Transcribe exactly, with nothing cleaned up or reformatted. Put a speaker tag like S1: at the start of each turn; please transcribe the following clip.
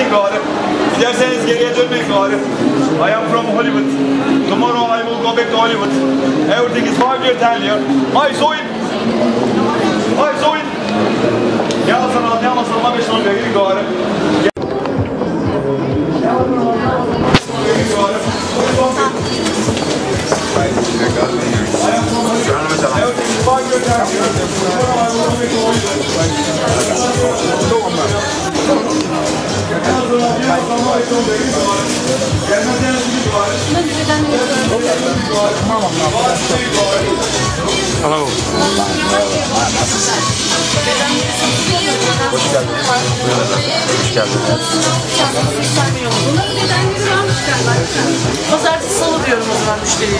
S1: gelin gari. Giderseniz geriye dönmeyin gari. I am from Hollywood. Tomorrow I will go back to Hollywood. Everything is five years earlier. I saw it. I saw it. Ne alsana, ne alsana, beş on gelin gari.
S2: Hello.
S3: Hoş geldiniz. Hoş geldiniz.
S4: Bunların nedenleri varmış galiba. Pazartesi salı diyorum o zaman müşteriye.